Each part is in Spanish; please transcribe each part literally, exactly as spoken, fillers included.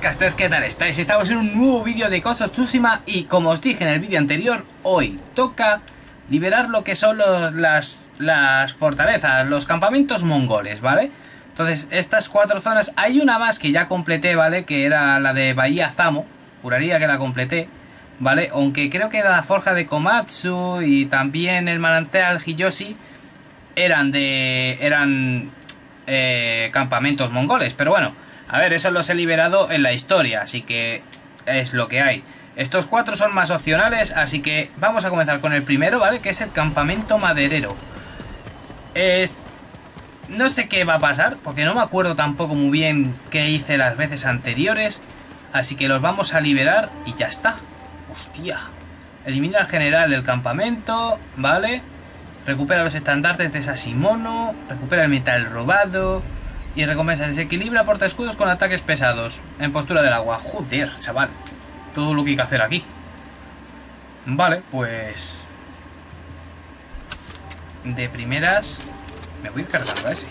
podcasters, ¿qué tal estáis? Estamos en un nuevo vídeo de Ghost of Tsushima y como os dije en el vídeo anterior, hoy toca liberar lo que son los, las, las fortalezas, los campamentos mongoles, ¿vale? Entonces, estas cuatro zonas, hay una más que ya completé, ¿vale? Que era la de Bahía Zamo, juraría que la completé, ¿vale? Aunque creo que la forja de Komatsu y también el manantial Hiyoshi eran de... eran eh, campamentos mongoles, pero bueno, a ver, eso los he liberado en la historia, así que es lo que hay. Estos cuatro son más opcionales, así que vamos a comenzar con el primero, ¿vale? Que es el campamento maderero. Es... no sé qué va a pasar, porque no me acuerdo tampoco muy bien qué hice las veces anteriores, así que los vamos a liberar y ya está. Hostia. Elimina al general del campamento, ¿vale? Recupera los estandartes de Sasimono, recupera el metal robado y recompensa desequilibra portaescudos con ataques pesados en postura del agua. Joder, chaval, todo lo que hay que hacer aquí. Vale, pues de primeras me voy a ir cargando a ese.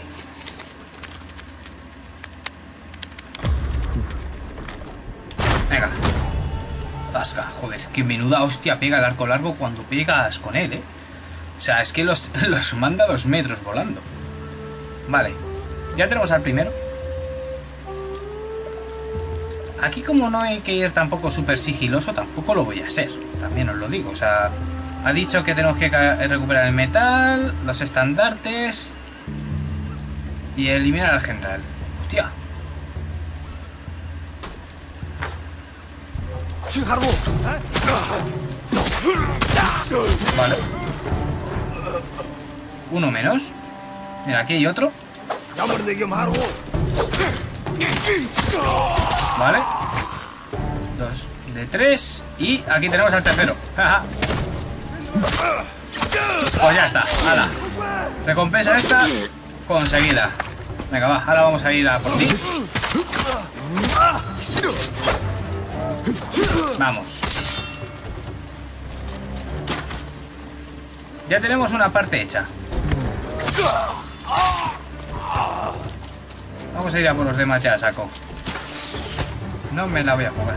Venga. Zasca, joder, que menuda hostia pega el arco largo cuando pegas con él, eh. O sea, es que los, los manda dos metros volando. Vale, ya tenemos al primero. Aquí como no hay que ir tampoco súper sigiloso, tampoco lo voy a hacer. También os lo digo, o sea, ha dicho que tenemos que recuperar el metal, los estandartes y eliminar al general. Hostia. Vale. Uno menos. Mira, aquí hay otro. Vale. Dos de tres. Y aquí tenemos al tercero. Pues ya está. Hala. Recompensa esta conseguida. Venga, va. Ahora vamos a ir a por ti. Vamos. Ya tenemos una parte hecha. Vamos a ir a por los demás ya, saco. No me la voy a jugar.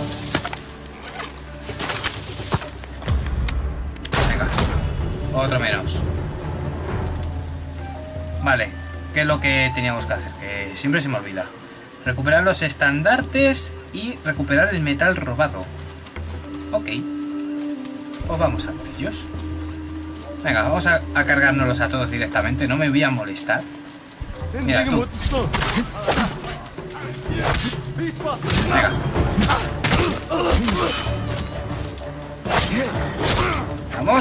Venga. Otro menos. Vale. ¿Qué es lo que teníamos que hacer? Que siempre se me olvida. Recuperar los estandartes y recuperar el metal robado. Ok. Pues vamos a por ellos. Venga, vamos a, a cargárnoslos a todos directamente. No me voy a molestar. Mira tú. Venga. Vamos.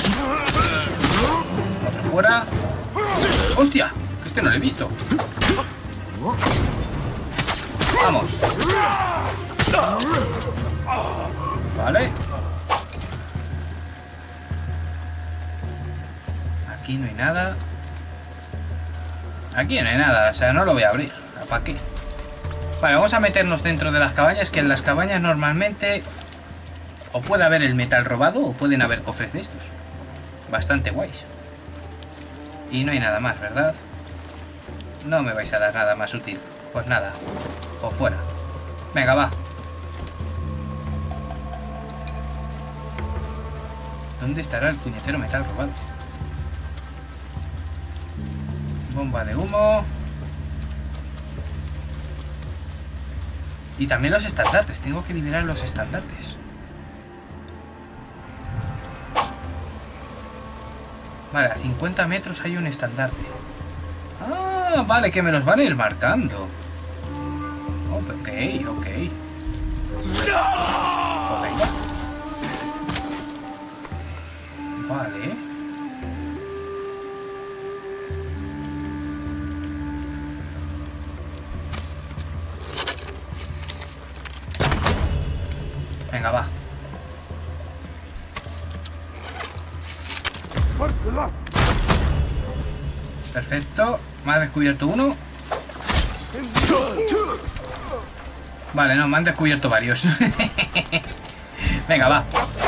Otro fuera. ¡Hostia! Que este no lo he visto. Vamos. Vale. Aquí no hay nada. Aquí no hay nada, o sea, no lo voy a abrir. ¿Para qué? Vale, vamos a meternos dentro de las cabañas, que en las cabañas normalmente o puede haber el metal robado o pueden haber cofres de estos. Bastante guays. Y no hay nada más, ¿verdad? No me vais a dar nada más útil. Pues nada, o fuera. Venga, va. ¿Dónde estará el puñetero metal robado? Bomba de humo. Y también los estandartes. Tengo que liberar los estandartes. Vale, a cincuenta metros hay un estandarte. Ah, vale, que me los van a ir marcando. Oh, ok, ok. Oh, venga. Vale. Venga, va. Perfecto. Me ha descubierto uno. Vale, no, me han descubierto varios. Venga, va.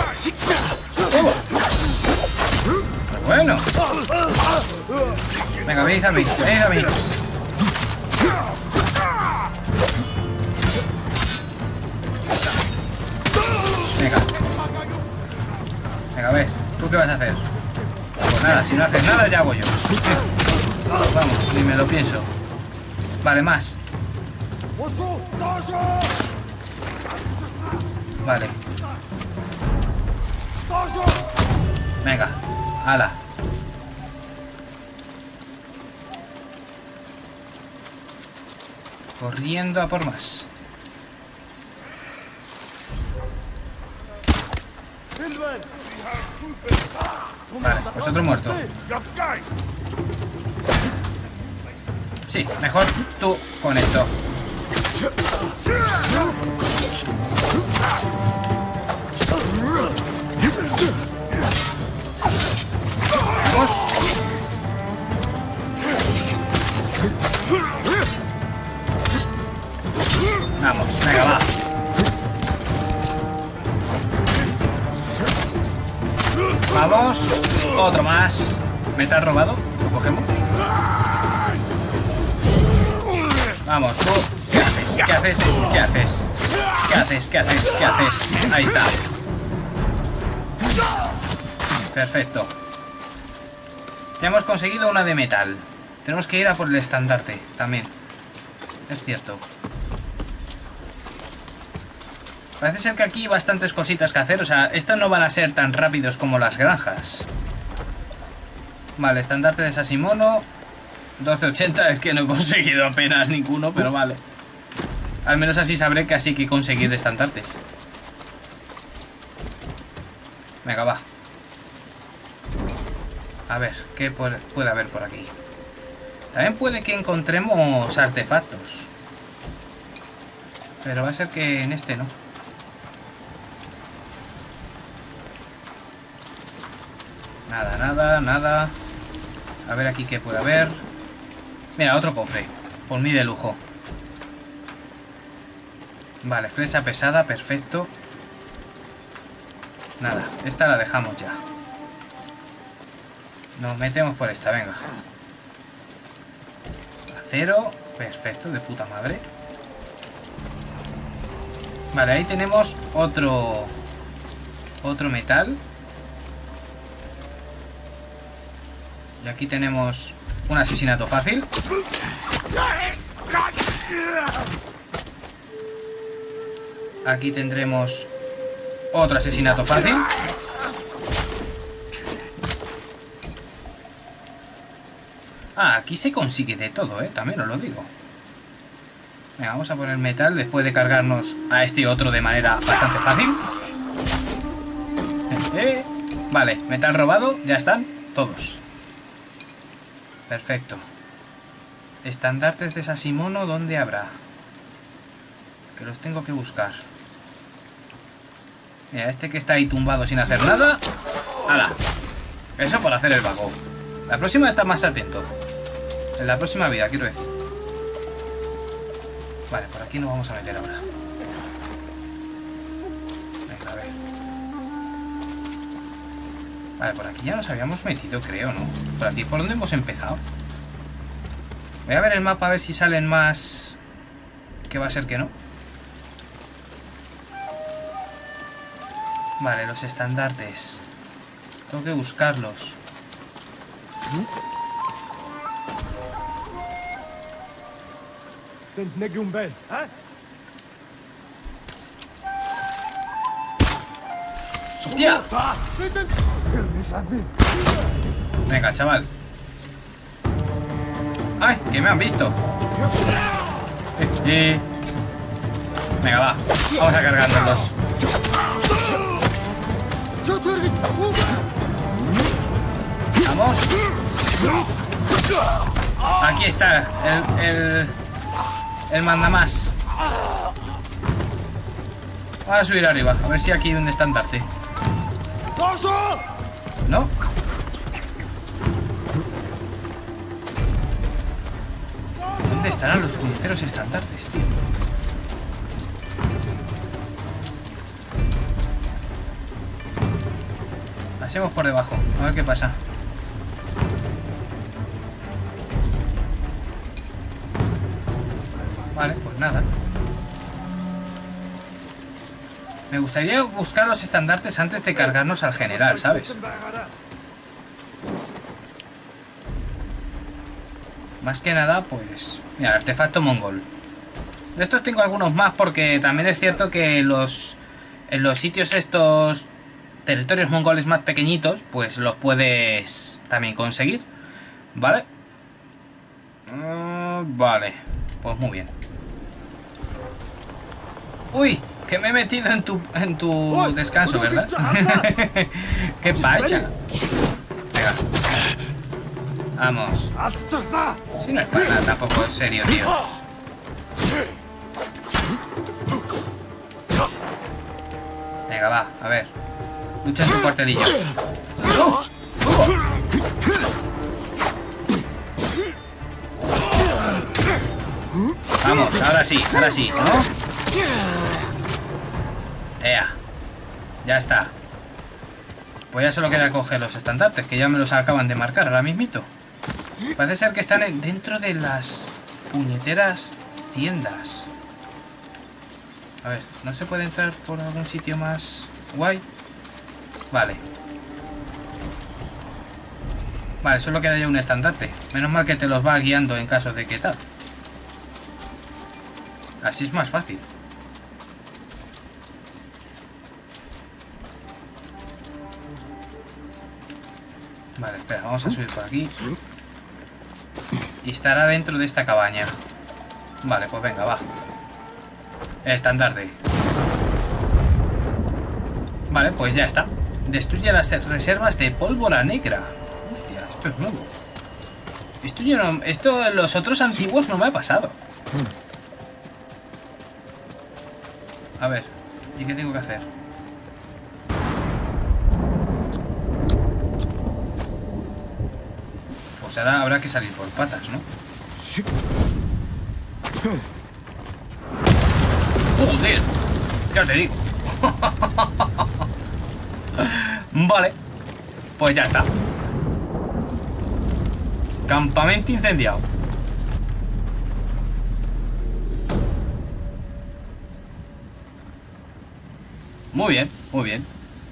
Bueno. Venga, venid a mí, venid a mí. Venga, a ver, ¿tú qué vas a hacer? Pues nada, si no haces nada ya hago yo. Vamos, ni me lo pienso. Vale, más. Vale. Venga, ala. Corriendo a por más. Vale, pues otro muerto. Sí, mejor tú con esto. Vamos. Vamos, venga, va. Vamos, otro más. Metal robado, lo cogemos. Vamos, tú. ¿Qué haces? ¿Qué haces? ¿Qué haces? ¿Qué haces? ¿Qué haces? ¿Qué haces? Ahí está. Perfecto. Ya hemos conseguido una de metal. Tenemos que ir a por el estandarte también. Es cierto. Parece ser que aquí hay bastantes cositas que hacer. O sea, estos no van a ser tan rápidos como las granjas. Vale, estandarte de Sasimono. doce ochenta, es que no he conseguido apenas ninguno, pero vale. Al menos así sabré que así que conseguir estandartes. Venga, va. A ver, ¿qué puede, puede haber por aquí? También puede que encontremos artefactos. Pero va a ser que en este no. Nada, nada, nada. A ver aquí qué puede haber. Mira, otro cofre. Por mí de lujo. Vale, flecha pesada, perfecto. Nada, esta la dejamos ya. Nos metemos por esta, venga. Acero, perfecto, de puta madre. Vale, ahí tenemos otro Otro metal. Y aquí tenemos un asesinato fácil. Aquí tendremos otro asesinato fácil. Ah, aquí se consigue de todo, ¿eh? También os lo digo. Venga, vamos a poner metal después de cargarnos a este otro de manera bastante fácil. Eh, vale, metal robado, ya están todos. Perfecto. Estandartes de Sasimono, ¿dónde habrá? Que los tengo que buscar. Mira, este que está ahí tumbado sin hacer nada. ¡Hala! Eso por hacer el vago. La próxima está más atento. En la próxima vida, quiero decir. Vale, por aquí nos vamos a meter ahora. Venga, a ver. Vale, por aquí ya nos habíamos metido, creo, ¿no? Por aquí, ¿por dónde hemos empezado? Voy a ver el mapa a ver si salen más... Que va a ser que no. Vale, los estandartes. Tengo que buscarlos. ¡Hostia! Venga, chaval. ¡Ay! ¡Que me han visto! Eh, eh. Venga, va. Vamos a cargárnoslos. Vamos. Aquí está el, el, el mandamás. Vamos a subir arriba, a ver si aquí hay un estandarte. ¿No? ¿Dónde estarán los puñeteros estandartes, tío? Pasemos por debajo, a ver qué pasa. Vale, pues nada. Me gustaría buscar los estandartes antes de cargarnos al general, ¿sabes? Más que nada, pues... Mira, artefacto mongol. De estos tengo algunos más porque también es cierto que los... En los sitios estos... Territorios mongoles más pequeñitos, pues los puedes también conseguir. ¿Vale? Uh, vale. Pues muy bien. Uy, que me he metido en tu, en tu descanso, ¿verdad? ¡Qué pacha! Venga. Vamos. Si no es para nada tampoco, en serio, tío. Venga, va, a ver. Lucha en tu cuartelillo. ¡Oh! ¡Oh! Vamos, ahora sí, ahora sí, ¿no? ¡Ea! Ya está. Pues ya solo queda coger los estandartes, que ya me los acaban de marcar ahora mismito. Parece ser que están dentro de las puñeteras tiendas. A ver, ¿no se puede entrar por algún sitio más guay? Vale. Vale, solo queda ya un estandarte. Menos mal que te los va guiando en caso de que tal. Así es más fácil. Vale, espera, vamos a subir por aquí. Y estará dentro de esta cabaña. Vale, pues venga, va. Estandarte. Vale, pues ya está. Destruye las reservas de pólvora negra. Hostia, esto es nuevo. Esto yo no... Esto en los otros antiguos no me ha pasado. A ver, ¿y qué tengo que hacer? Pues ahora habrá que salir por patas, ¿no? ¡Joder! Ya te digo. Vale. Pues ya está. Campamento incendiado. Muy bien, muy bien.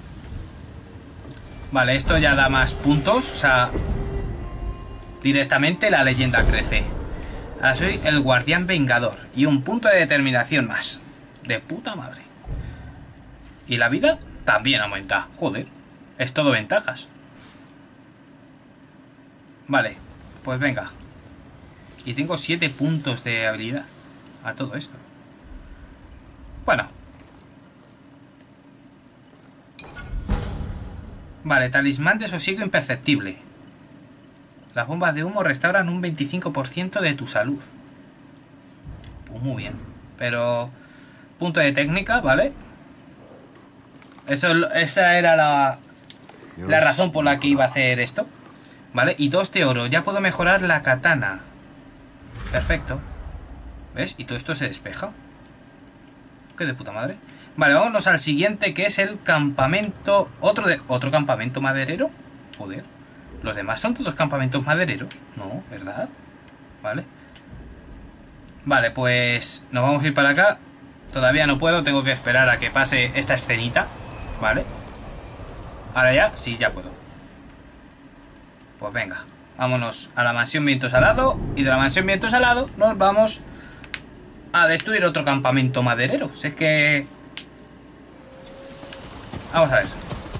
Vale, esto ya da más puntos. O sea, directamente la leyenda crece. Ahora soy el guardián vengador. Y un punto de determinación más. De puta madre. Y la vida también aumenta. Joder, es todo ventajas. Vale, pues venga. Y tengo siete puntos de habilidad a todo esto. Bueno. Vale, talismán de sosiego imperceptible. Las bombas de humo restauran un veinticinco por ciento de tu salud. Pues muy bien. Pero... punto de técnica, ¿vale? Eso, esa era la, la razón por la que iba a hacer esto. ¿Vale? Y dos de oro. Ya puedo mejorar la katana. Perfecto. ¿Ves? Y todo esto se despeja. Qué de puta madre. Vale, vámonos al siguiente, que es el campamento... ¿Otro, de, otro campamento maderero? Joder. ¿Los demás son todos campamentos madereros? No, ¿verdad? Vale. Vale, pues nos vamos a ir para acá. Todavía no puedo, tengo que esperar a que pase esta escenita. Vale. Ahora ya, sí, ya puedo. Pues venga, vámonos a la mansión viento salado. Y de la mansión viento salado nos vamos a destruir otro campamento maderero. Si es que... Vamos a ver.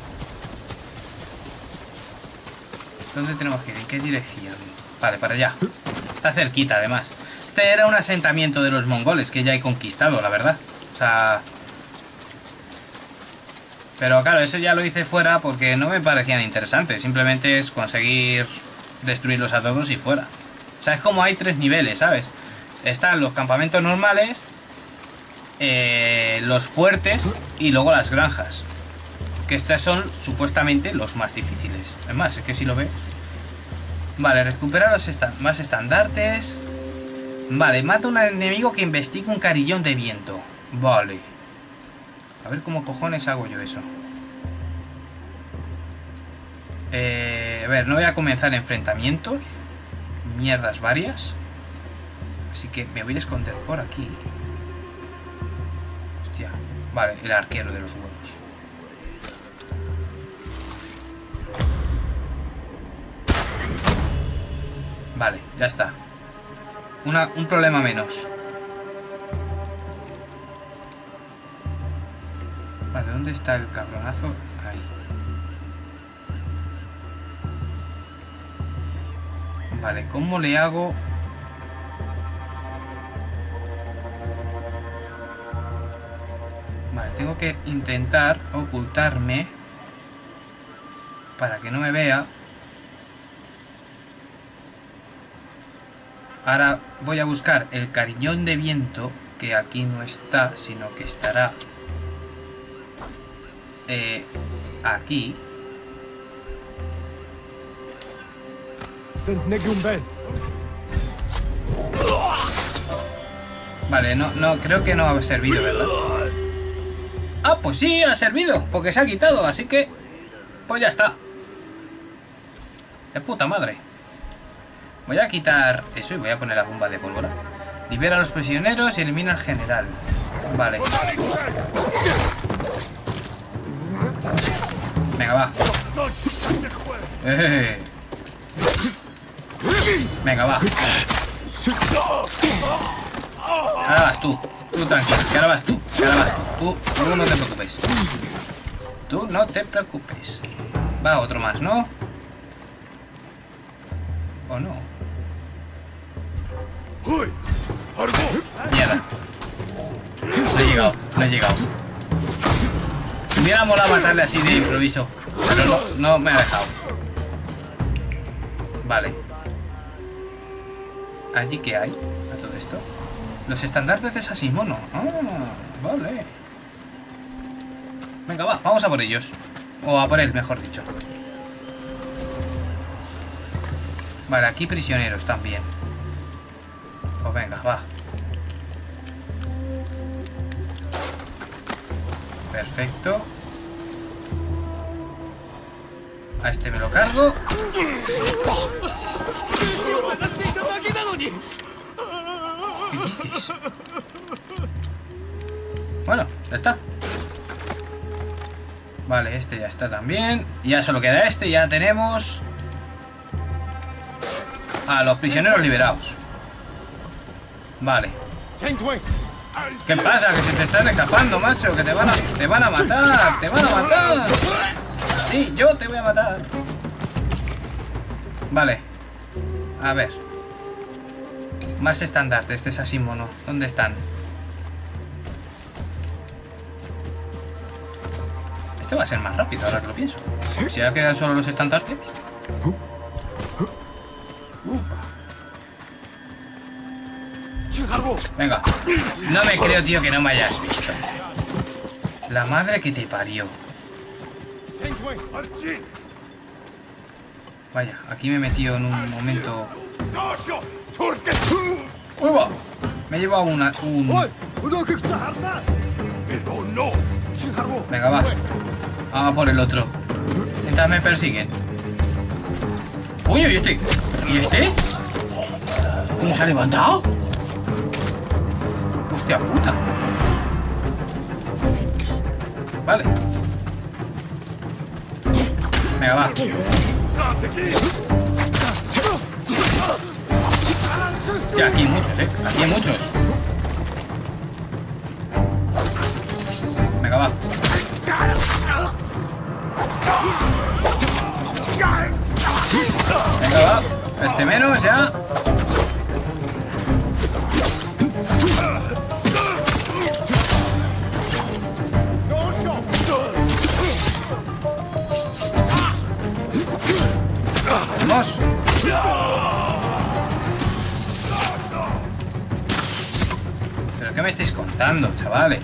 ¿Dónde tenemos que ir? ¿En qué dirección? Vale, para allá. Está cerquita, además. Este era un asentamiento de los mongoles que ya he conquistado, la verdad. O sea... Pero claro, eso ya lo hice fuera porque no me parecían interesantes. Simplemente es conseguir destruirlos a todos y fuera. O sea, es como hay tres niveles, ¿sabes? Están los campamentos normales, eh, los fuertes y luego las granjas. Que estos son supuestamente los más difíciles. Es más, es que si lo ves. Vale, recupera los esta más estandartes. Vale, mata a un enemigo que investiga un carillón de viento. Vale. A ver cómo cojones hago yo eso. Eh, a ver, no voy a comenzar enfrentamientos. Mierdas varias. Así que me voy a esconder por aquí. Hostia. Vale, el arquero de los huevos. Vale, ya está. Una, un problema menos. Vale, ¿dónde está el cabronazo? Ahí. Vale, ¿cómo le hago? Vale, tengo que intentar ocultarme para que no me vea. Ahora voy a buscar el cariñón de viento, que aquí no está, sino que estará eh, aquí. Vale, no, no, creo que no ha servido, ¿verdad? Ah, pues sí, ha servido, porque se ha quitado, así que pues ya está. De puta madre. Voy a quitar eso y voy a poner la bomba de pólvora. Libera a los prisioneros y elimina al general. Vale. Venga, va. Eh. Venga, va. Ahora vas tú. Tú tranquilo, que ahora vas tú. Que ahora vas tú. Tú, tú no te preocupes. Tú no te preocupes. Va otro más, ¿no? ¿O no? Mierda. No he llegado, no he llegado. Me hubiera molado matarle así de improviso, pero no, no me ha dejado. Vale. ¿Allí qué hay? A todo esto. Los estandartes de Sasimono. Ah, vale. Venga, va, vamos a por ellos. O a por él, mejor dicho. Vale, aquí prisioneros también. Pues venga, va. Perfecto. A este me lo cargo. ¿Qué dices? Bueno, ya está. Vale, este ya está también. Ya solo queda este y ya tenemos a los prisioneros liberados. Vale. ¿Qué pasa? Que se te están escapando, macho. Que te van a, te van a matar. Te van a matar. Sí, yo te voy a matar. Vale. A ver. Más estandartes de Sasimono. ¿Dónde están? Este va a ser más rápido ahora que lo pienso. Si ya quedan solo los estandartes. Venga. No me creo, tío, que no me hayas visto. La madre que te parió. Vaya, aquí me he metido en un momento. ¡Uy, va! Me he llevado una, un... Venga, va. Vamos por el otro. Mientras me persiguen. Uy, ¿y este? ¿Y este? ¿Cómo se ha levantado? Hostia puta. Vale. Venga, va. Hostia, aquí hay muchos, eh. Aquí hay muchos. Venga, va. Venga, va. Este menos, ya. Vamos. ¿Pero qué me estáis contando, chavales?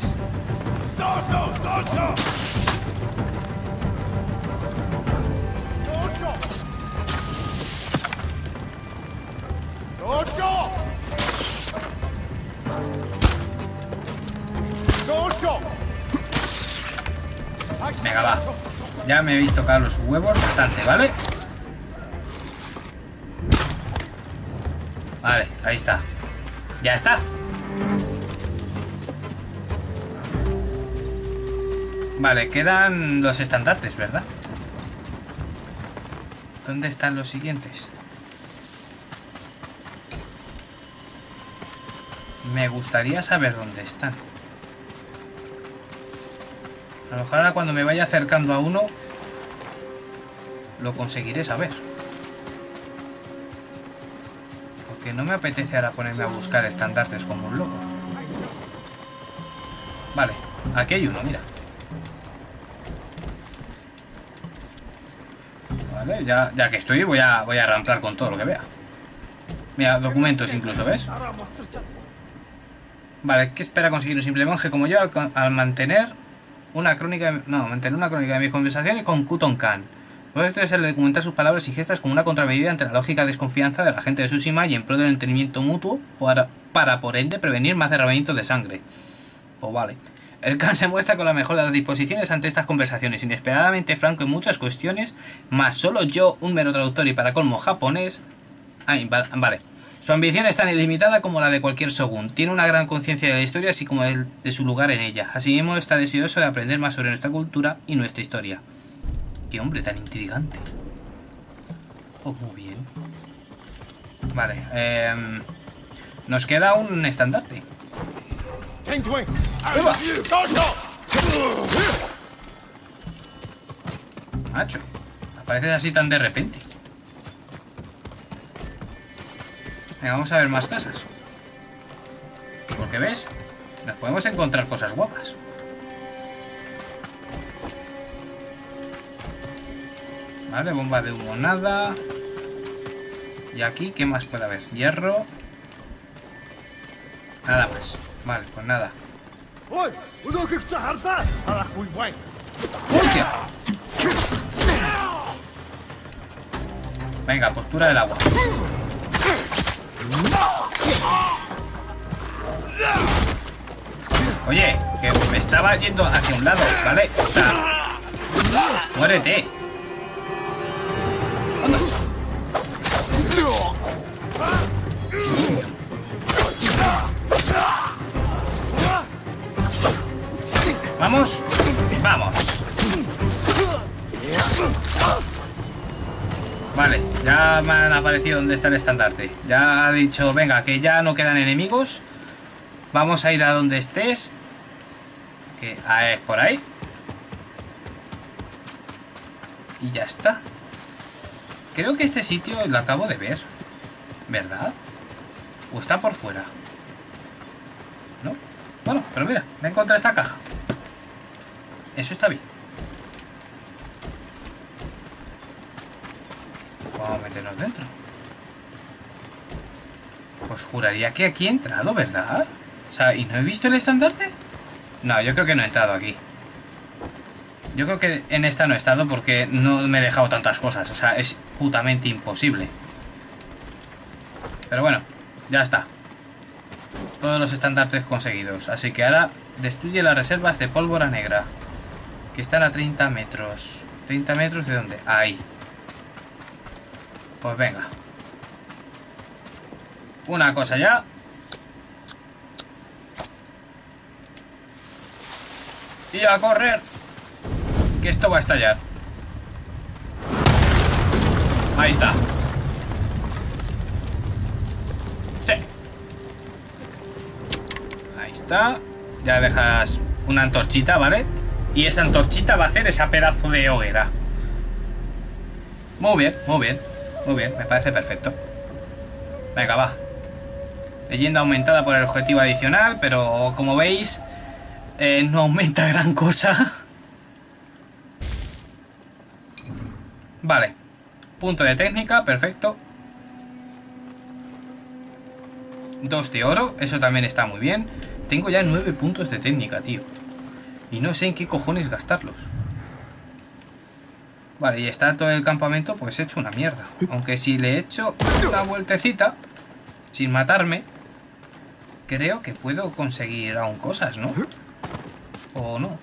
Venga, va. Ya me habéis tocado los huevos bastante, ¿vale? Vale, ahí está. Ya está. Vale, quedan los estandartes, ¿verdad? ¿Dónde están los siguientes? Me gustaría saber dónde están. A lo mejor ahora cuando me vaya acercando a uno lo conseguiré saber. Porque no me apetece ahora ponerme a buscar estandartes como un loco. Vale, aquí hay uno, mira. Vale, ya, ya que estoy voy a, voy a ramplar con todo lo que vea. Mira, documentos incluso, ¿ves? Vale, ¿qué espera conseguir un simple monje como yo al, al mantener una crónica de, no, mantener una crónica de mis conversaciones con Kuton Khan? Puede ser el documentar sus palabras y gestas como una contramedida ante la lógica desconfianza de la gente de Tsushima y en pro del entendimiento mutuo para, para por ende prevenir más derramamientos de sangre. Pues vale. El Khan se muestra con la mejor de las disposiciones ante estas conversaciones, inesperadamente franco en muchas cuestiones, más solo yo, un mero traductor y para colmo japonés. Ay, vale. Su ambición es tan ilimitada como la de cualquier shogun. Tiene una gran conciencia de la historia, así como el de su lugar en ella. Asimismo, está deseoso de aprender más sobre nuestra cultura y nuestra historia. ¡Qué hombre tan intrigante! Oh, muy bien. Vale, eh, nos queda un estandarte. Macho, apareces así tan de repente. Venga, vamos a ver más casas. Porque ves, nos podemos encontrar cosas guapas. Vale, bomba de humo, nada. Y aquí, ¿qué más puede haber? Hierro. Nada más. Vale, pues nada. ¡Hostia! Venga, postura del agua. Oye, que me estaba yendo hacia un lado, ¿vale? O sea, muérete. Vamos. Vamos, vamos. Vale, ya me han aparecido donde está el estandarte. Ya ha dicho, venga, que ya no quedan enemigos. Vamos a ir a donde estés. Que ah, es por ahí. Y ya está. Creo que este sitio lo acabo de ver, ¿verdad? ¿O está por fuera? ¿No? Bueno, pero mira, me he encontrado esta caja. Eso está bien. Vamos a meternos dentro. Pues juraría que aquí he entrado, ¿verdad? O sea, ¿y no he visto el estandarte? No, yo creo que no he entrado aquí. Yo creo que en esta no he estado porque no me he dejado tantas cosas. O sea, es putamente imposible. Pero bueno, ya está. Todos los estandartes conseguidos. Así que ahora destruye las reservas de pólvora negra, que están a treinta metros. ¿treinta metros de dónde? Ahí. Pues venga. Una cosa ya. Y a correr, que esto va a estallar. Ahí está. Sí. Ahí está. Ya dejas una antorchita, ¿vale? Y esa antorchita va a hacer esa pedazo de hoguera. Muy bien, muy bien. Muy bien, me parece perfecto. Venga, va. Leyenda aumentada por el objetivo adicional, pero como veis, eh, no aumenta gran cosa. Vale. Punto de técnica, perfecto. Dos de oro, eso también está muy bien. Tengo ya nueve puntos de técnica, tío. Y no sé en qué cojones gastarlos. Vale, y está todo el campamento pues hecho una mierda. Aunque si le echo una vueltecita sin matarme, creo que puedo conseguir aún cosas, ¿no? ¿O no?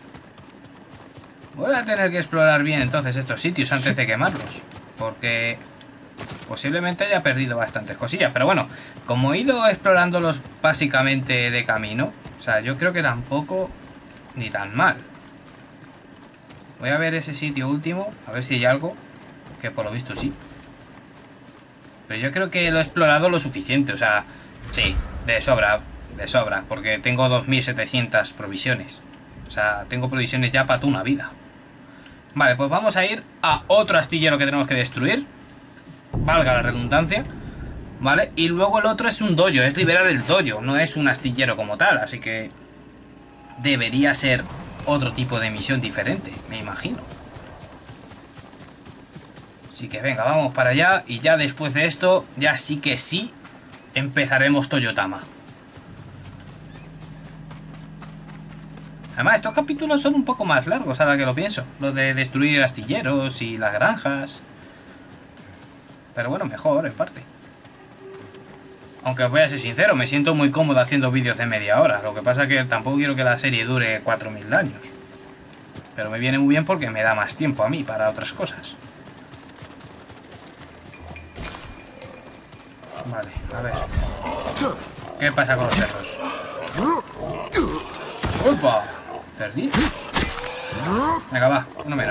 Voy a tener que explorar bien entonces estos sitios antes de quemarlos, porque posiblemente haya perdido bastantes cosillas. Pero bueno, como he ido explorándolos básicamente de camino, o sea, yo creo que tampoco ni tan mal. Voy a ver ese sitio último, a ver si hay algo. Que por lo visto sí. Pero yo creo que lo he explorado lo suficiente, o sea, sí, de sobra, de sobra, porque tengo dos mil setecientas provisiones. O sea, tengo provisiones ya para toda una vida. Vale, pues vamos a ir a otro astillero que tenemos que destruir. Valga la redundancia. Vale, y luego el otro es un dojo, es liberar el dojo, no es un astillero como tal, así que debería ser otro tipo de misión diferente, me imagino. Así que venga, vamos para allá y ya después de esto, ya sí que sí, empezaremos Toyotama. Además, estos capítulos son un poco más largos, ahora que lo pienso. Lo de destruir astilleros y las granjas. Pero bueno, mejor en parte. Aunque os voy a ser sincero, me siento muy cómodo haciendo vídeos de media hora. Lo que pasa es que tampoco quiero que la serie dure cuatro mil años. Pero me viene muy bien porque me da más tiempo a mí para otras cosas. Vale, a ver. ¿Qué pasa con los cerdos? ¡Upa! ¿Cerdito? Venga, va, uno menos.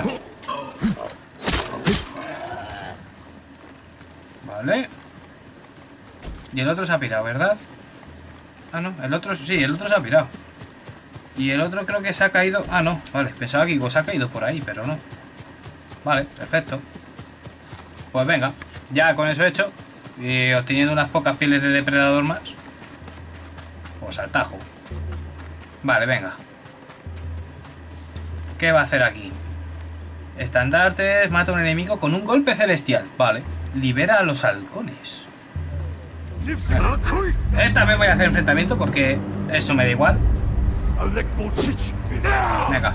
Vale. Y el otro se ha pirado, ¿verdad? Ah, no, el otro... Sí, el otro se ha pirado. Y el otro creo que se ha caído... Ah, no, vale, pensaba que se ha caído por ahí, pero no. Vale, perfecto. Pues venga, ya con eso hecho, y obteniendo unas pocas pieles de depredador más, pues al tajo. Vale, venga. ¿Qué va a hacer aquí? Estandartes, mata a un enemigo con un golpe celestial. Vale, libera a los halcones. Vale. Esta vez voy a hacer enfrentamiento porque eso me da igual. Venga.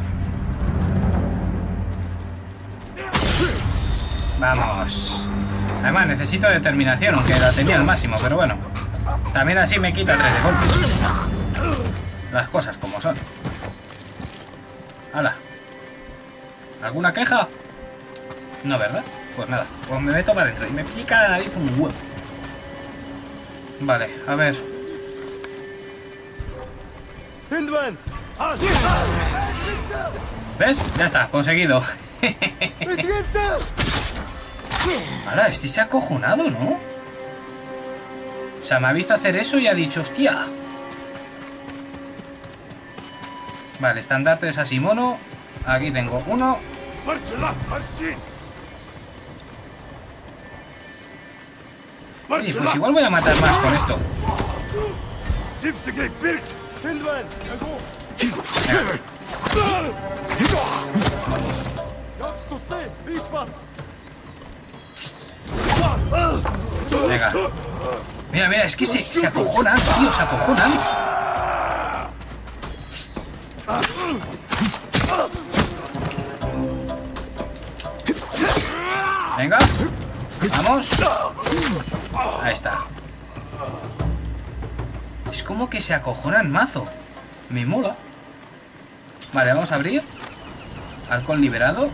Vamos. Además necesito determinación, aunque la tenía al máximo, pero bueno. También así me quita tres de golpe. Las cosas como son. ¡Hala! ¿Alguna queja? No, ¿verdad? Pues nada, pues me meto para adentro y me pica la nariz un huevo. Vale, a ver. ¿Ves? Ya está, conseguido. Ahora, este se ha acojonado, ¿no? O sea, me ha visto hacer eso y ha dicho, hostia. Vale, estandarte de Sasimono. Aquí tengo uno. Oye, pues igual voy a matar más con esto. Venga. Mira, mira, es que se, se acojonan, tío, se acojonan. Venga. Vamos. Ahí está. Es como que se acojonan mazo. Me mola. Vale, vamos a abrir. Halcón liberado.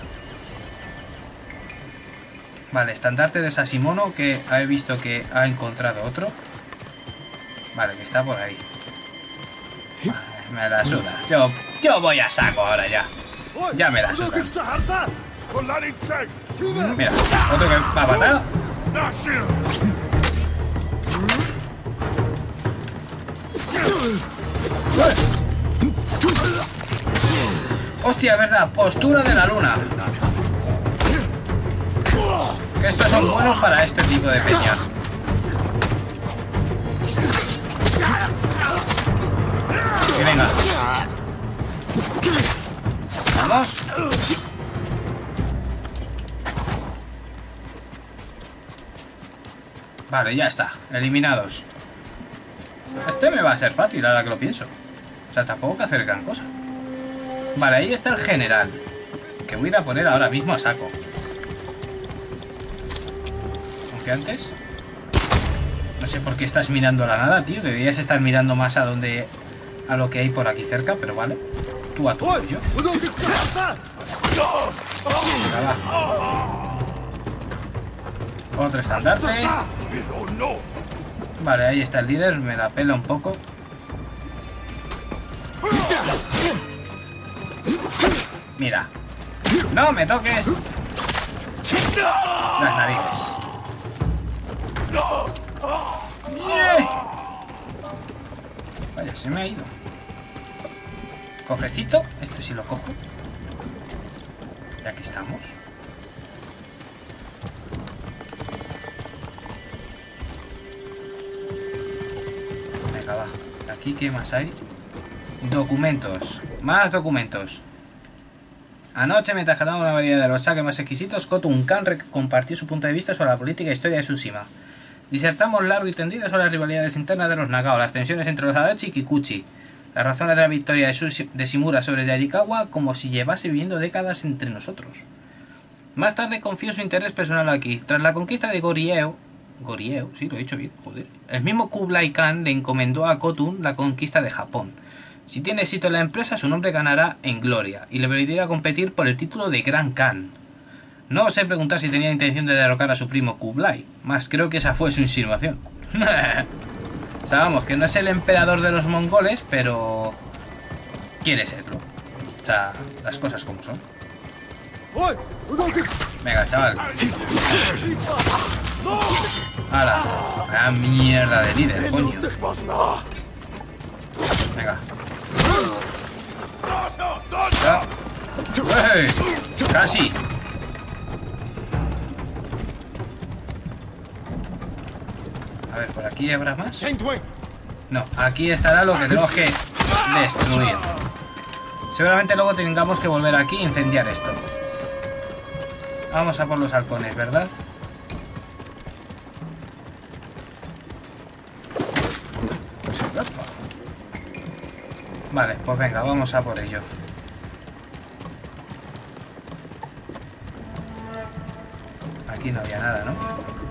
Vale, estandarte de Sasimono, que he visto que ha encontrado otro. Vale, que está por ahí. Vale, me la suda. Yo, yo voy a saco ahora ya. Ya me la suda. Mira, otro que va a matar. Hostia, verdad, postura de la luna. Que estos son buenos para este tipo de peña. Y venga. Vamos. Vale, ya está. Eliminados. Este me va a ser fácil ahora que lo pienso. O sea, tampoco hay que hacer gran cosa. Vale, ahí está el general, que voy a ir a poner ahora mismo a saco. Aunque antes... No sé por qué estás mirando la nada, tío. Deberías estar mirando más a donde... A lo que hay por aquí cerca, pero vale. Tú a tú, yo. Venga, va. Otro estandarte. Vale, ahí está el líder. Me la pela un poco. Mira. ¡No me toques! Las narices. ¡Yeah! Vaya, se me ha ido. Cofrecito. Esto sí lo cojo. Ya que estamos. Venga, va. Aquí, ¿qué más hay? Documentos. Más documentos. Anoche, mientras catamos una variedad de los saques más exquisitos, Khotun Khan compartió su punto de vista sobre la política e historia de Tsushima. Disertamos largo y tendido sobre las rivalidades internas de los Nagao, las tensiones entre los Adachi y Kikuchi, las razones de la victoria de, Sushi, de Shimura sobre Yarikawa, como si llevase viviendo décadas entre nosotros. Más tarde confió su interés personal aquí. Tras la conquista de Goryeo, Goryeo, sí, lo he dicho bien, joder, el mismo Kublai Khan le encomendó a Khotun la conquista de Japón. Si tiene éxito en la empresa, su nombre ganará en gloria y le permitirá competir por el título de Gran Khan. No osé preguntar si tenía intención de derrocar a su primo Kublai, más creo que esa fue su insinuación. O sea, vamos, que no es el emperador de los mongoles, pero quiere serlo. O sea, las cosas como son. Venga, chaval. ¡Hala! ¡La mierda de líder, coño! Venga. Ya. ¡Hey! ¡Casi! A ver, ¿por aquí habrá más? No, aquí estará lo que tenemos que destruir. Seguramente luego tengamos que volver aquí e incendiar esto. Vamos a por los halcones, ¿verdad? Vale, pues venga, vamos a por ello. Aquí no había nada, ¿no?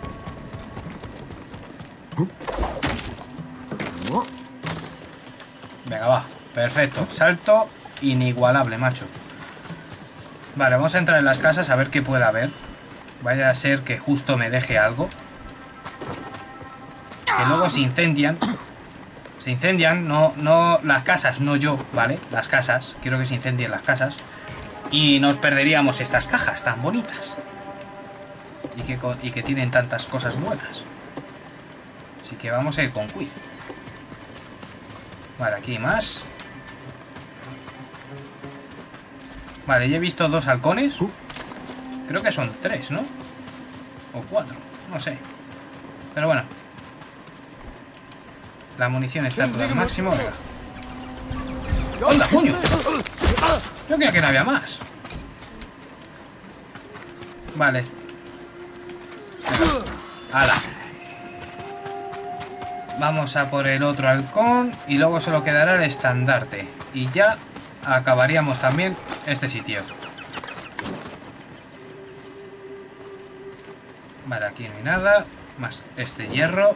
Venga, va. Perfecto. Salto inigualable, macho. Vale, vamos a entrar en las casas a ver qué pueda haber. Vaya a ser que justo me deje algo. Que luego se incendian. Se incendian, no, no las casas, no yo, ¿vale? Las casas. Quiero que se incendien las casas. Y nos perderíamos estas cajas tan bonitas. Y que, y que tienen tantas cosas buenas. Así que vamos a ir con cuidado. Vale, aquí hay más. Vale, ya he visto dos halcones. Creo que son tres, ¿no? O cuatro, no sé. Pero bueno. La munición está todo al máximo. Venga. ¡Onda, puño! Yo creía que no había más. Vale. ¡Hala! Vamos a por el otro halcón y luego solo quedará el estandarte. Y ya acabaríamos también este sitio. Vale, aquí no hay nada. Más este hierro.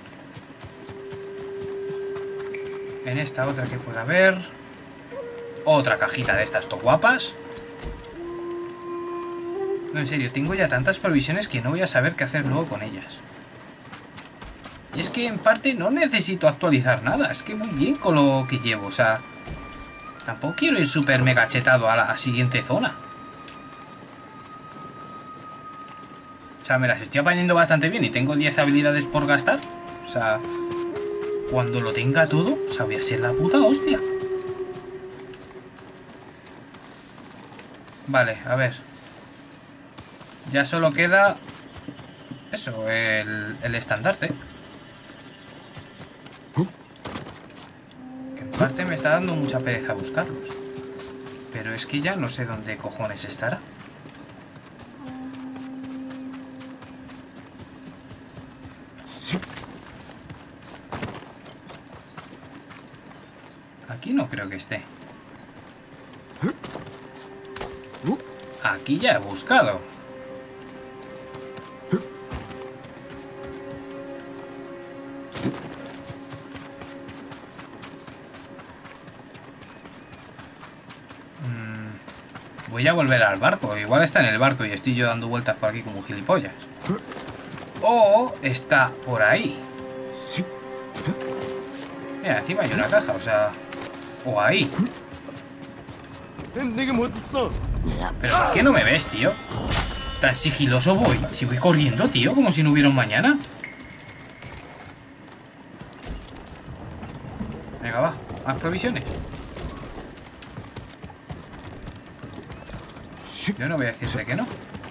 En esta otra que pueda haber. Otra cajita de estas to guapas. No, en serio, tengo ya tantas provisiones que no voy a saber qué hacer luego con ellas. Y es que en parte no necesito actualizar nada. Es que muy bien con lo que llevo. O sea, tampoco quiero ir súper mega chetado a la siguiente zona. O sea, me las estoy apañando bastante bien y tengo diez habilidades por gastar. O sea, cuando lo tenga todo, o sea, voy a ser la puta hostia. Vale, a ver. Ya solo queda eso, el, el estandarte. Que en parte me está dando mucha pereza buscarlos. Pero es que ya no sé dónde cojones estará. Aquí no creo que esté. Aquí ya he buscado. Mm, voy a volver al barco. Igual está en el barco y estoy yo dando vueltas por aquí como un gilipollas. O está por ahí. Mira, encima hay una caja, o sea... O ahí. ¿Pero por qué no me ves, tío? Tan sigiloso voy. Si voy corriendo, tío, como si no hubiera un mañana. Venga, va. Más provisiones. Yo no voy a decirte que no.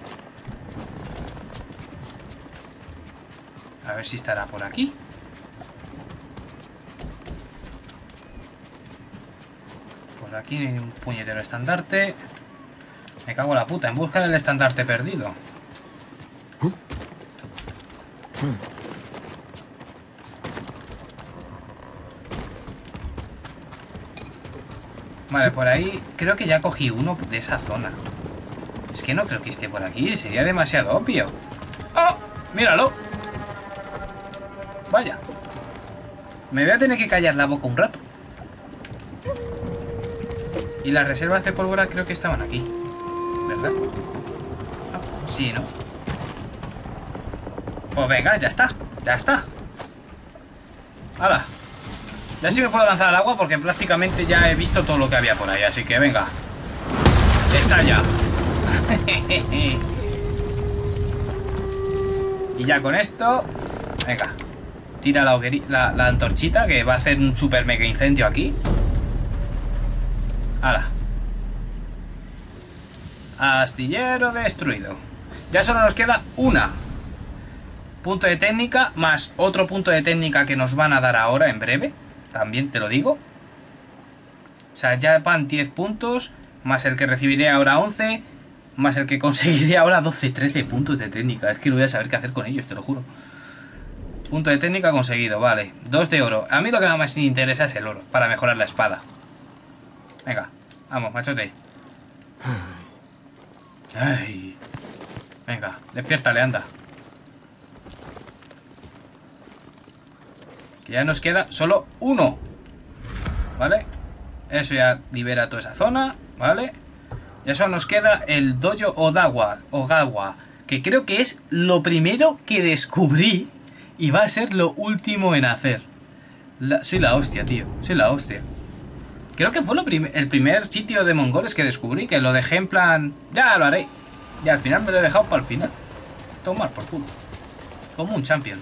A ver si estará por aquí. Por aquí hay un puñetero estandarte. Me cago en la puta, en busca del estandarte perdido. Vale, por ahí creo que ya cogí uno de esa zona. Es que no creo que esté por aquí, sería demasiado obvio. ¡Oh! ¡Míralo! Vaya. Me voy a tener que callar la boca un rato. Y las reservas de pólvora creo que estaban aquí, ¿verdad? Ah, sí, ¿no? Pues venga, ya está. Ya está. ¡Hala! Ya sí me puedo lanzar al agua porque prácticamente ya he visto todo lo que había por ahí. Así que venga. Está ya. Y ya con esto, venga, tira la, la, la antorchita, que va a hacer un super mega incendio aquí. ¡Hala! Astillero destruido. Ya solo nos queda una. Punto de técnica, más otro punto de técnica que nos van a dar ahora en breve. También te lo digo. O sea, ya van diez puntos, más el que recibiré ahora once, más el que conseguiré ahora doce, trece puntos de técnica. Es que no voy a saber qué hacer con ellos, te lo juro. Punto de técnica conseguido, vale. Dos de oro. A mí lo que más me interesa es el oro, para mejorar la espada. Venga, vamos, machote. Ay. Venga, despiértale, anda. Que ya nos queda solo uno. ¿Vale? Eso ya libera toda esa zona, ¿vale? Ya solo nos queda el dojo Odawa, Ogawa, que creo que es lo primero que descubrí y va a ser lo último en hacer. La, soy la hostia, tío. Soy la hostia. Creo que fue lo prim el primer sitio de mongoles que descubrí, que lo dejé en plan... Ya lo haré. Y al final me lo he dejado para el final. Tomar por culo. Como un champion.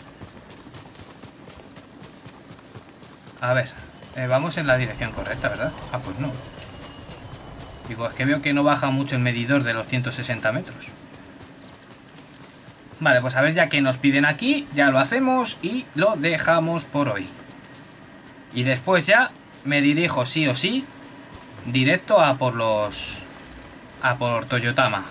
A ver, eh, vamos en la dirección correcta, ¿verdad? Ah, pues no. Digo, es que veo que no baja mucho el medidor de los ciento sesenta metros. Vale, pues a ver, ya que nos piden aquí, ya lo hacemos y lo dejamos por hoy. Y después ya me dirijo sí o sí directo a por los... a por Toyotama.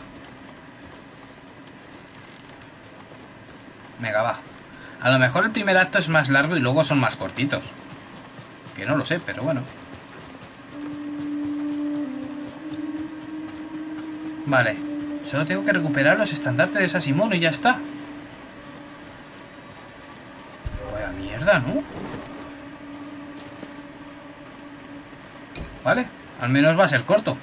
Venga, va. A lo mejor el primer acto es más largo y luego son más cortitos. Que no lo sé, pero bueno. Vale. Solo tengo que recuperar los estandartes de Sasimono y ya está. Vaya mierda, ¿no? Vale. Al menos va a ser corto.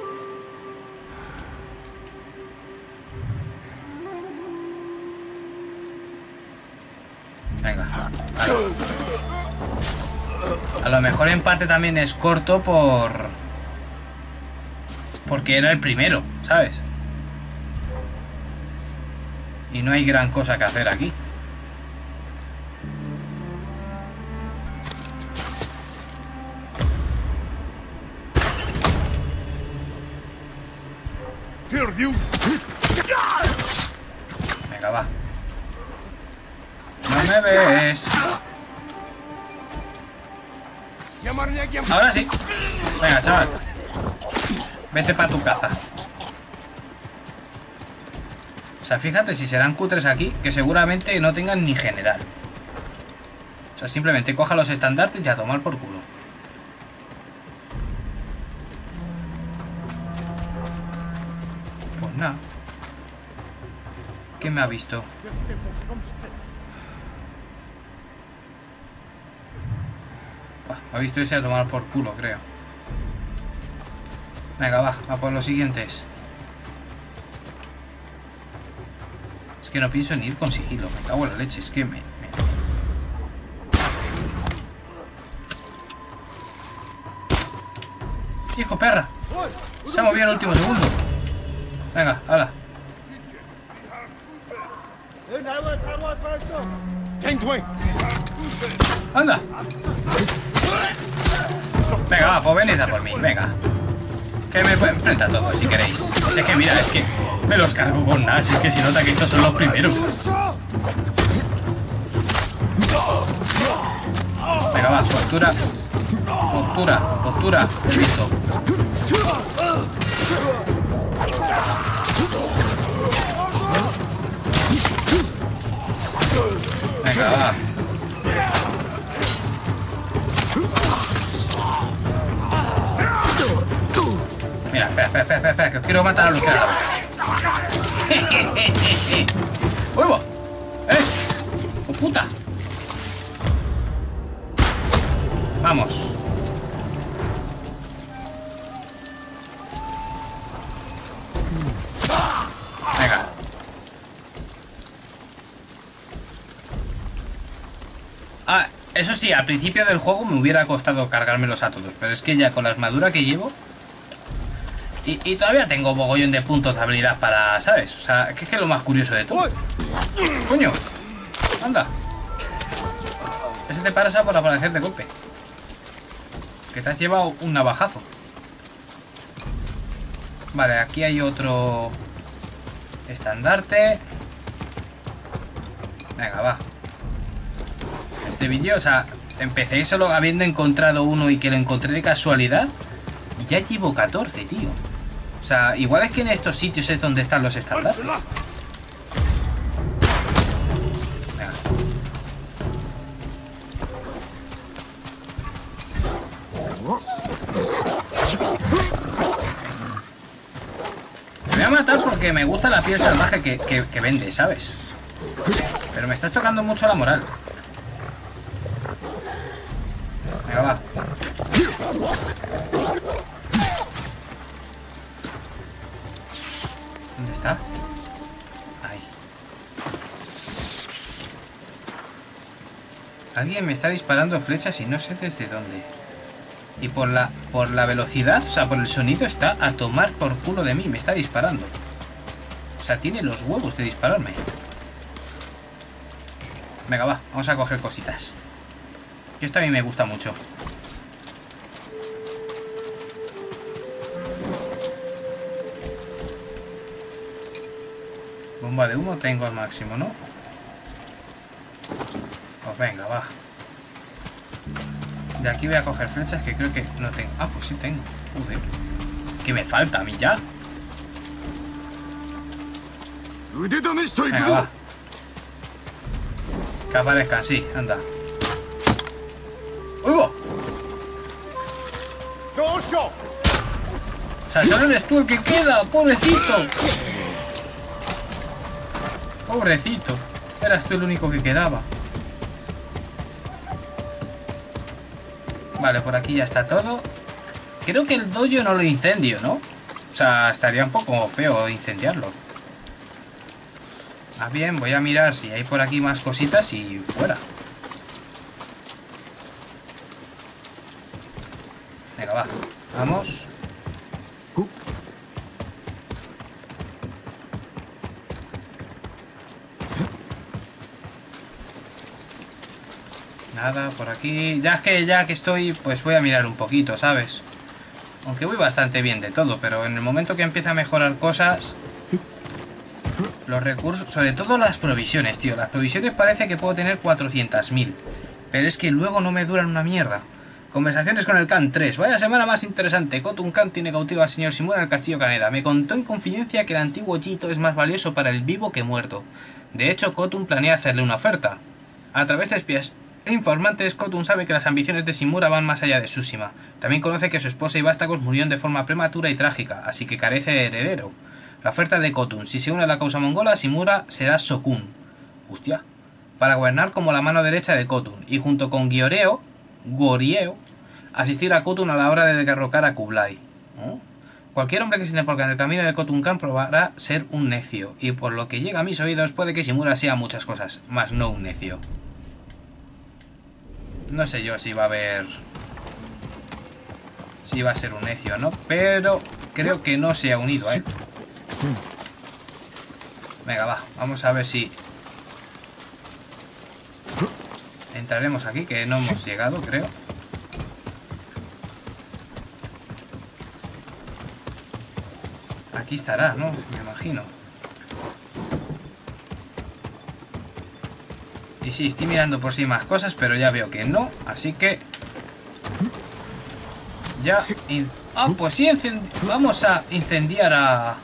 Venga. Vale. A lo mejor en parte también es corto por... porque era el primero, ¿sabes? Y no hay gran cosa que hacer aquí. Venga, va. No me ves. Ahora sí. Venga, chaval. Vete para tu caza. O sea, fíjate si serán cutres aquí, que seguramente no tengan ni general. O sea, simplemente coja los estandartes y a tomar por culo. Pues nada. ¿Quién me ha visto? Bah, me ha visto ese a tomar por culo, creo. Venga, va, a por los siguientes. Es que no pienso ni ir con sigilo. Me cago en la leche, es que me... me... ¡Hijo perra! Se ha movido en el último segundo. Venga, hala. Anda. Venga, va, pues venid a por mí, venga. Que me enfrenta a todos si queréis. Si es que mira, es que me los cargo con nada. Si es que se nota que estos son los primeros. Venga, va, postura. Postura, postura. Listo. Venga, va. Mira, espera, espera, espera, espera, que os quiero matar a los cadáveres. ¡Huevo! ¡Eh! ¡Oh, puta! Vamos. Venga. Ah, eso sí, al principio del juego me hubiera costado cargármelos a todos, pero es que ya con la armadura que llevo... Y, y todavía tengo mogollón de puntos de habilidad para, ¿sabes? O sea, que es que es lo más curioso de todo. ¡Coño! ¡Anda! Ese te paras por aparecer de golpe. Que te has llevado un navajazo. Vale, aquí hay otro estandarte. Venga, va. Este vídeo, o sea, empecé solo habiendo encontrado uno y que lo encontré de casualidad. Y ya llevo catorce, tío. O sea, igual es que en estos sitios es donde están los estandartes. Venga. Me voy a matar porque me gusta la piel salvaje que, que, que vende, ¿sabes? Pero me estás tocando mucho la moral. Venga, va. ¿Dónde está? Ahí. Alguien me está disparando flechas y no sé desde dónde. Y por la, por la velocidad, o sea, por el sonido, está a tomar por culo de mí. Me está disparando. O sea, tiene los huevos de dispararme. Venga, va. Vamos a coger cositas. Que esto a mí me gusta mucho. Bomba de humo tengo al máximo, ¿no? Pues venga, va. De aquí voy a coger flechas que creo que no tengo. Ah, pues sí tengo. Joder. ¿Qué me falta a mí ya? Venga, va. Que aparezcan, sí, anda. ¡Uy! O sea, solo eres tú el que queda, pobrecito. Pobrecito. Eras tú el único que quedaba. Vale, por aquí ya está todo. Creo que el dojo no lo incendio, ¿no? O sea, estaría un poco feo incendiarlo. Ah, bien, voy a mirar si hay por aquí más cositas y fuera. Venga, va. Vamos. Nada, por aquí. Ya es que ya que estoy, pues voy a mirar un poquito, ¿sabes? Aunque voy bastante bien de todo, pero en el momento que empieza a mejorar cosas... Los recursos, sobre todo las provisiones, tío. Las provisiones parece que puedo tener cuatrocientas mil. Pero es que luego no me duran una mierda. Conversaciones con el Khan tres. Vaya semana más interesante. Khotun Khan tiene cautiva al señor Shimura en el castillo Kaneda. Me contó en confidencia que el antiguo Jito es más valioso para el vivo que muerto. De hecho, Khotun planea hacerle una oferta. A través de espías e informantes, Khotun sabe que las ambiciones de Shimura van más allá de Tsushima. También conoce que su esposa y vástagos murieron de forma prematura y trágica, así que carece de heredero. La oferta de Khotun: si se une a la causa mongola, Shimura será Shokun. Hostia. Para gobernar como la mano derecha de Khotun, y junto con Gyoreo, Goryeo, asistir a Khotun a la hora de derrocar a Kublai. ¿Oh? Cualquier hombre que se le ponga en el camino de Khotun Khan probará ser un necio, y por lo que llega a mis oídos puede que Shimura sea muchas cosas, mas no un necio. No sé yo si va a haber... si va a ser un necio o no, pero creo que no se ha unido, ¿eh? Venga, va. Vamos a ver si... entraremos aquí, que no hemos llegado, creo. Aquí estará, ¿no? Me imagino. Y sí, estoy mirando por sí más cosas, pero ya veo que no. Así que... ya... in- ah, pues sí, encend- vamos a incendiar a...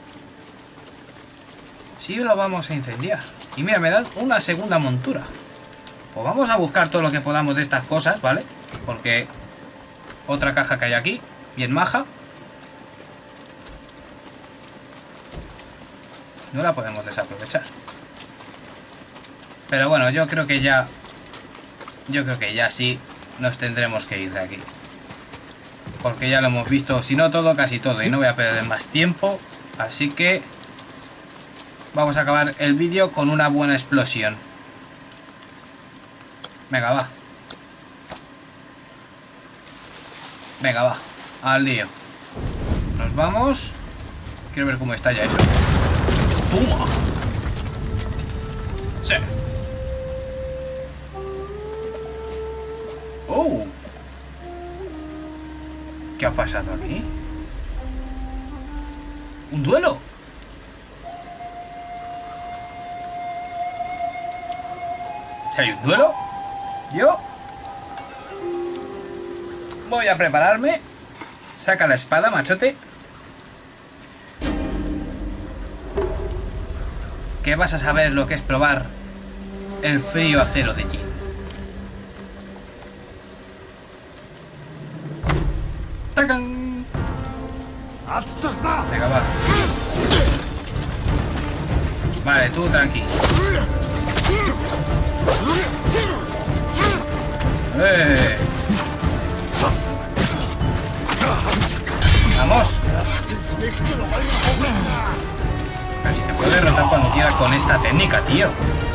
sí, lo vamos a incendiar. Y mira, me dan una segunda montura. Pues vamos a buscar todo lo que podamos de estas cosas, ¿vale? Porque... otra caja que hay aquí, bien maja. No la podemos desaprovechar. Pero bueno, yo creo que ya... yo creo que ya sí nos tendremos que ir de aquí. Porque ya lo hemos visto, si no todo, casi todo. Y no voy a perder más tiempo. Así que... vamos a acabar el vídeo con una buena explosión. Venga, va. Venga, va. Al lío. Nos vamos. Quiero ver cómo está ya eso. ¡Toma! Sí. ¡Oh! ¿Qué ha pasado aquí? ¿Un duelo? ¿Si hay un duelo? Yo voy a prepararme. Saca la espada, machote. Que vas a saber lo que es probar el frío acero de Jin. ¡Tacan! Venga, va. Vale, tú tranqui. ¡Eh! ¡Vamos! Pero si te puedo derrotar cuando quieras con esta técnica, tío.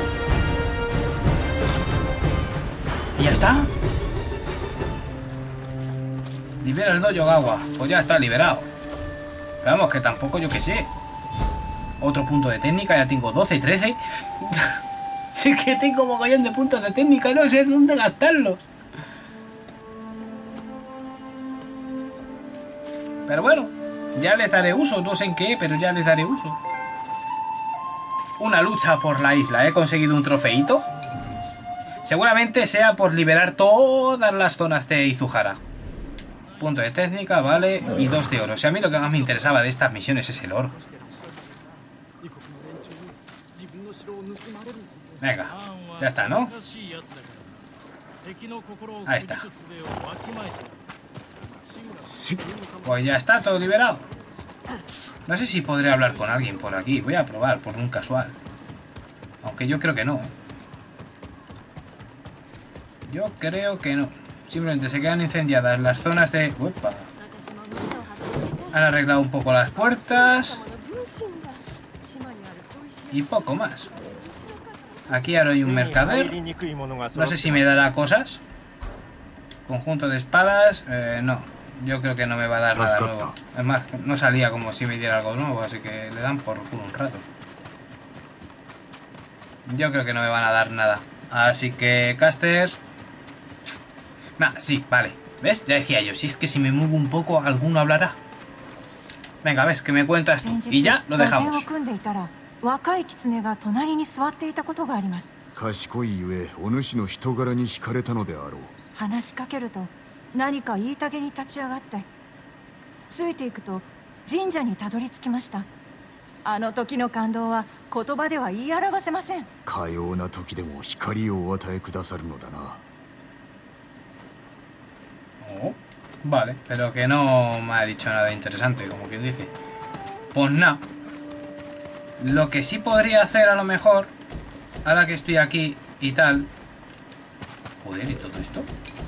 ¿Y ya está? Libera el dojo Gawa. Pues ya está liberado. Pero vamos, que tampoco yo que sé. Otro punto de técnica, ya tengo doce, trece. Sí que tengo mogollón de puntos de técnica, no sé dónde gastarlos. Pero bueno, ya les daré uso, no sé en qué, pero ya les daré uso. Una lucha por la isla, he conseguido un trofeito. Seguramente sea por liberar todas las zonas de Izuhara. Punto de técnica, vale, y dos de oro. O sea, a mí lo que más me interesaba de estas misiones es el oro. Venga, ya está, ¿no? Ahí está. Pues ya está, todo liberado. No sé si podré hablar con alguien por aquí. Voy a probar por un casual. Aunque yo creo que no. Yo creo que no. Simplemente se quedan incendiadas las zonas de... Uepa. Han arreglado un poco las puertas. Y poco más. Aquí ahora hay un mercader. No sé si me dará cosas. Conjunto de espadas. Eh, no. Yo creo que no me va a dar nada nuevo. Es más, no salía como si me diera algo nuevo. Así que le dan por culo un rato. Yo creo que no me van a dar nada. Así que, casters... Nah, sí, vale. ¿Ves? Ya decía yo. Si es que si me muevo un poco, alguno hablará. Venga, a ver, ¿qué me cuentas tú? Y ya lo dejamos. 若い狐が隣に座っていたことがあります。 賢いゆえ、お主の人柄に惹かれたのであろう。 話しかけると何か言いたげに立ち上がって、ついていくと神社にたどり着きました。あの時の感動は言葉では言い表せません。 かような時でも光をお与えくださるのだな。 Oh, vale, pero que no me ha dicho nada interesante, como quien dice. Pues nada. Lo que sí podría hacer a lo mejor, ahora que estoy aquí y tal... Joder, ¿y todo esto?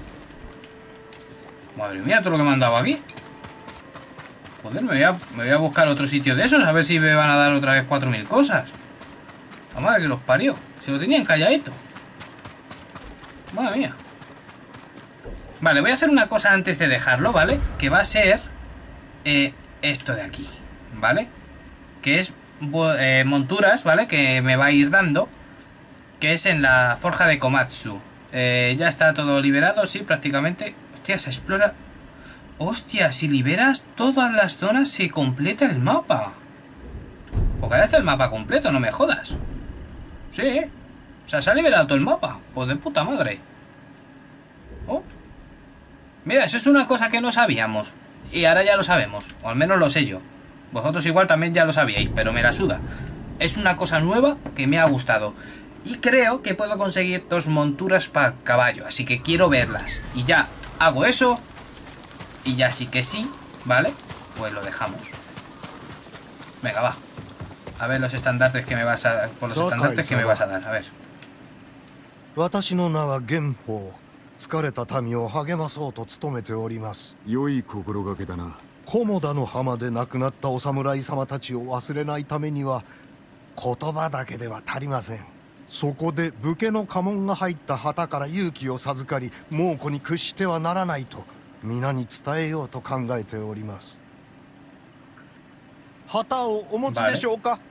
Madre mía, todo lo que me han dado aquí. Joder, me voy a, me voy a buscar otro sitio de esos, a ver si me van a dar otra vez cuatro mil cosas. La madre que los parió. Se lo tenían calladito. Madre mía. Vale, voy a hacer una cosa antes de dejarlo, ¿vale? Que va a ser... Eh, esto de aquí, ¿vale? que es eh, monturas, ¿vale? Que me va a ir dando, que es en la forja de Komatsu. Eh, ya está todo liberado, sí, prácticamente. Hostia, se explora... Hostia, si liberas todas las zonas se completa el mapa. Porque ahora está el mapa completo, no me jodas. Sí, o sea, se ha liberado todo el mapa. Pues de puta madre. Oh. Mira, eso es una cosa que no sabíamos. Y ahora ya lo sabemos, o al menos lo sé yo. Vosotros igual también ya lo sabíais, pero me la suda. Es una cosa nueva que me ha gustado. Y creo que puedo conseguir dos monturas para caballo, así que quiero verlas. Y ya hago eso. Y ya sí que sí, ¿vale? Pues lo dejamos. Venga, va. A ver los estandartes que me vas a... Por los estandartes que me vas a dar, a ver. 私の名は玄宝。疲れた民を励まそうと努めております。 良い心がけだな。 菰田の浜で亡くなったお侍様たちを忘れないためには言葉だけでは足りません。そこで武家の家紋が入った旗から勇気を授かり、猛虎に屈してはならないと皆に伝えようと考えております。旗をお持ちでしょうか。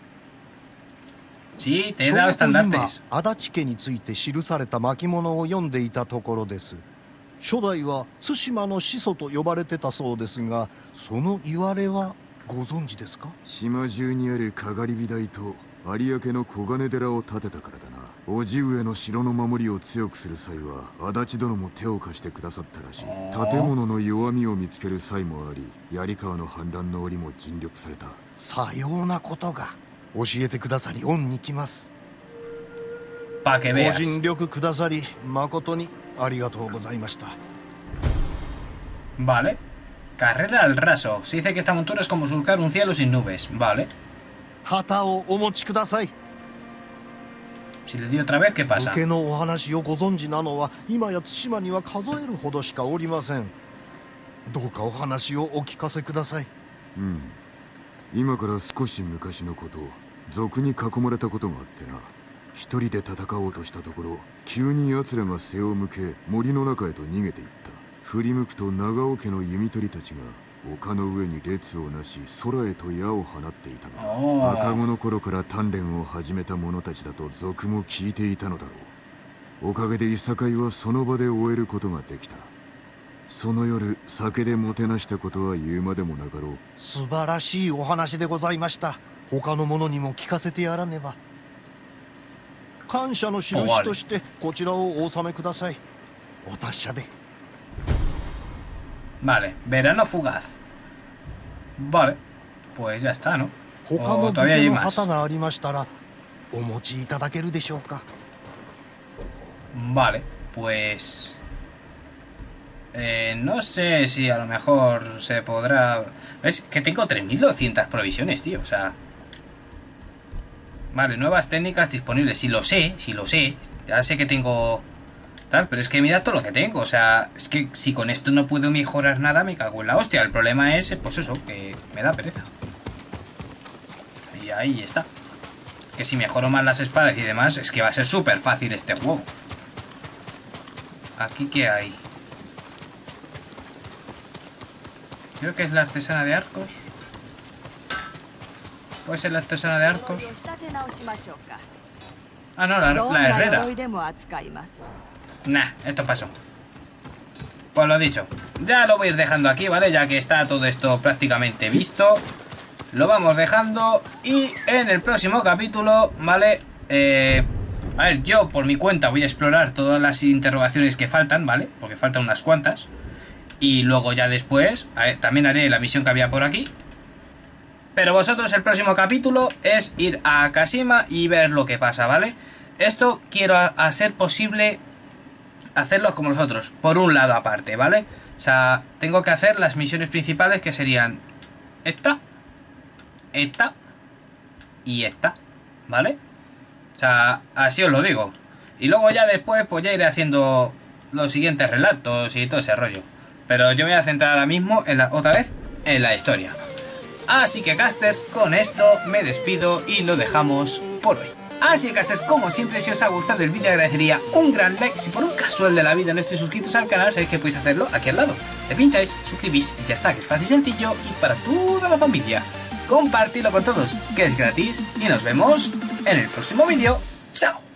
Sí, te he dado estandartes. 足立家について記された巻物を読んでいたところです。初代は対馬の始祖と呼ばれてたそうですが、その言われはご存知ですか。 島中にあるかがり火台と有明の小金寺を建てたからだな。叔父上の城の守りを強くする際は足立殿も手を貸してくださったらしい。建物の弱みを見つける際もあり、槍川の反乱の折も尽力された。 さようなことが。教えてくださり恩に来ます。 Pa que veas. ご尽力くださり誠にありがとうございました。 Vale. Carrera al raso. Se dice que esta montura es como surcar un cielo sin nubes. Vale. 旗をお持ちください。 Si le di otra vez, ¿qué pasa? 武家のお話をご存知なのは今や対馬には数えるほどしかおりません。どうかお話をお聞かせください。 うん。今から少し昔のこと、賊に囲まれたことがあってな。一人で戦おうとしたところ、急に奴らが背を向け森の中へと逃げていった。振り向くと長尾家の弓取りたちが丘の上に列をなし空へと矢を放っていたが、赤子の頃から鍛錬を始めた者たちだと賊も聞いていたのだろう。おかげでいさかいはその場で終えることができた。その夜酒でもてなしたことは言うまでもなかろう。 素晴らしいお話でございました。他の者にも聞かせてやらねば。感謝の印としてこちらをお納めください。お達者で。 Vale, verano fugaz. Vale, pues ya está, ¿no? 他の武家の旗がありましたらお持ちいただけるでしょうか。 Vale, pues... Eh, no sé si a lo mejor se podrá... Es que tengo tres mil doscientas provisiones, tío, o sea... Vale, nuevas técnicas disponibles. Si lo sé, si lo sé. Ya sé que tengo... Tal, pero es que mira todo lo que tengo. O sea, es que si con esto no puedo mejorar nada, me cago en la hostia. El problema es, pues eso, que me da pereza. Y ahí está. Que si mejoro más las espadas y demás, es que va a ser súper fácil este juego. ¿Aquí qué hay? Creo que es la artesana de arcos. ¿Puede ser la artesana de arcos? Ah, no, la, la herrera. Nah, esto pasó. Pues lo dicho. Ya lo voy a ir dejando aquí, ¿vale? Ya que está todo esto prácticamente visto. Lo vamos dejando. Y en el próximo capítulo, ¿vale? Eh, a ver, yo por mi cuenta voy a explorar todas las interrogaciones que faltan, ¿vale? Porque faltan unas cuantas. Y luego ya después ver, también haré la misión que había por aquí. Pero vosotros el próximo capítulo es ir a Kashima y ver lo que pasa, ¿vale? Esto quiero a, a ser posible hacerlo como nosotros, por un lado aparte, ¿vale? O sea, tengo que hacer las misiones principales que serían esta, esta y esta, ¿vale? O sea, así os lo digo. Y luego ya después pues ya iré haciendo los siguientes relatos y todo ese rollo. Pero yo me voy a centrar ahora mismo en la, otra vez en la historia. Así que casters, con esto me despido y lo dejamos por hoy. Así que casters, como siempre, si os ha gustado el vídeo agradecería un gran like. Si por un casual de la vida no estáis suscritos al canal, sabéis que podéis hacerlo aquí al lado. Le pincháis, suscribís y ya está, que es fácil y sencillo y para toda la familia. compartidlo con todos, que es gratis, y nos vemos en el próximo vídeo. ¡Chao!